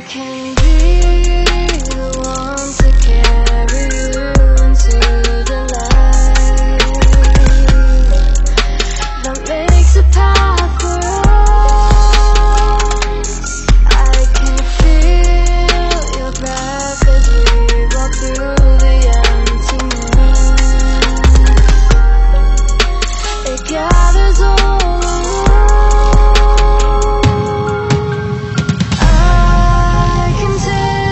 can be the one to carry you into the light that makes a path for us. I can feel your breath as we walk through the empty night. It gathers all around. I can take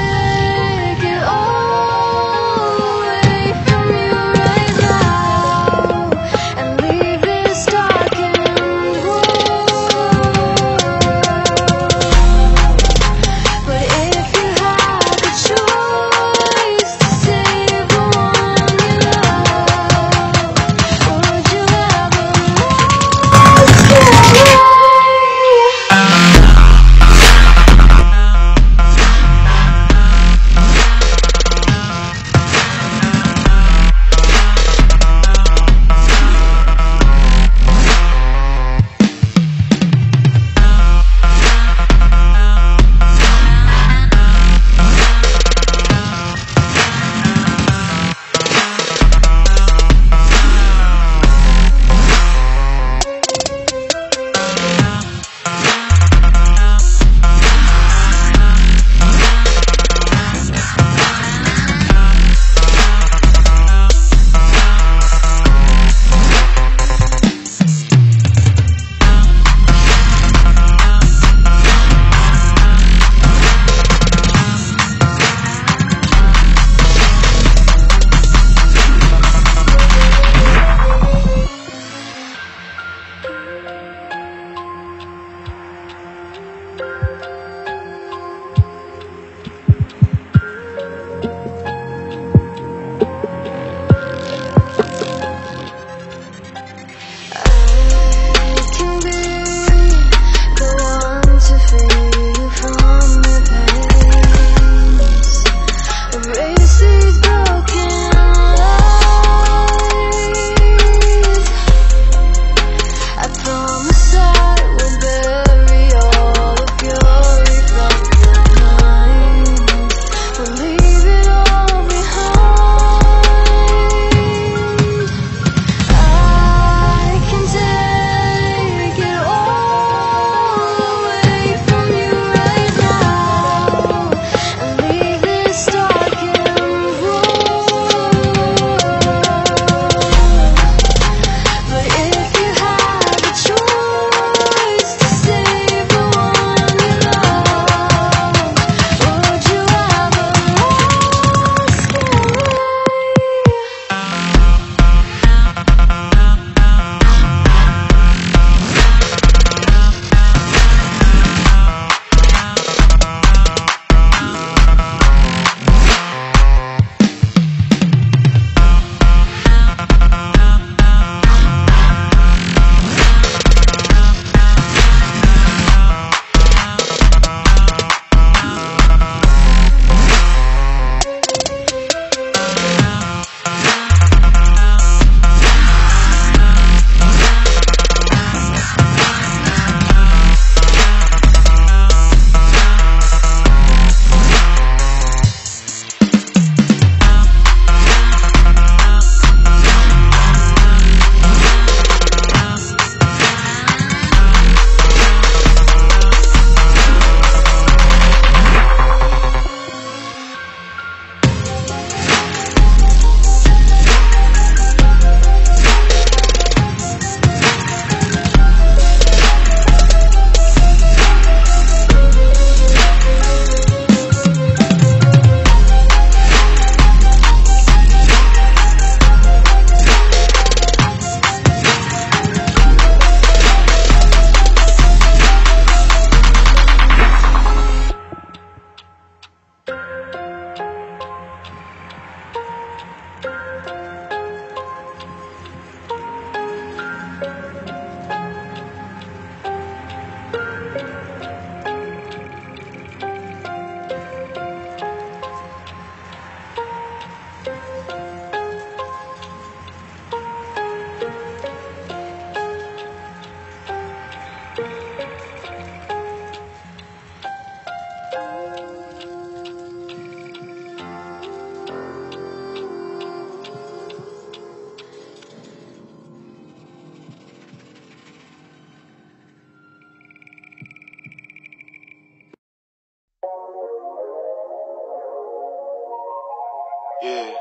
Yeah.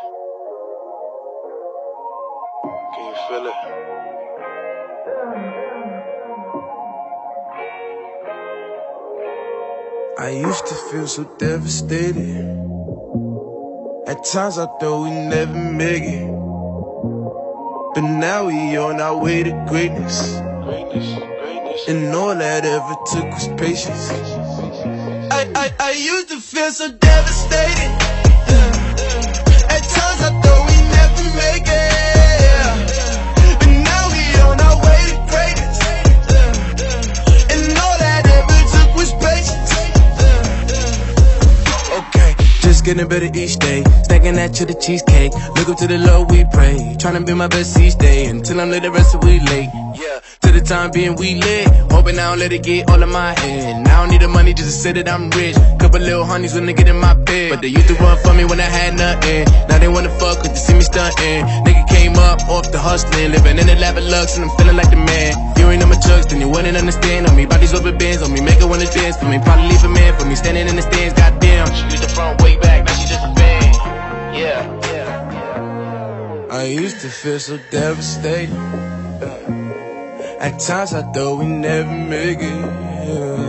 Can you feel it? I used to feel so devastated. At times I thought we'd never make it, but now we on our way to greatness. And all that ever took was patience. I used to feel so devastated. At times I thought we'd never make it, but now we on our way to greatness. And all that ever took was patience. Okay, just getting better each day. Stacking that to the cheesecake. Look up to the Lord we pray. Trying to be my best each day until I'm late the rest of we late. Yeah, to the time being we lit. Hoping I don't let it get all of my head. I don't need the money just to say that I'm rich. Couple little honeys when they get in my bed, but they used to run for me when I had nothing. Now they wanna fuck cause they see me stunting. Nigga came up off the hustling, living in the lap of lux and I'm feeling like the man. You ain't on my drugs, then you wouldn't understand. On me, bodies rubber bands on me, make her wanna dance for me. Probably leave a man for me, standing in the stands, goddamn. She used the front way back, now she just a fan. Yeah. I used to feel so devastated. At times I thought we'd never make it.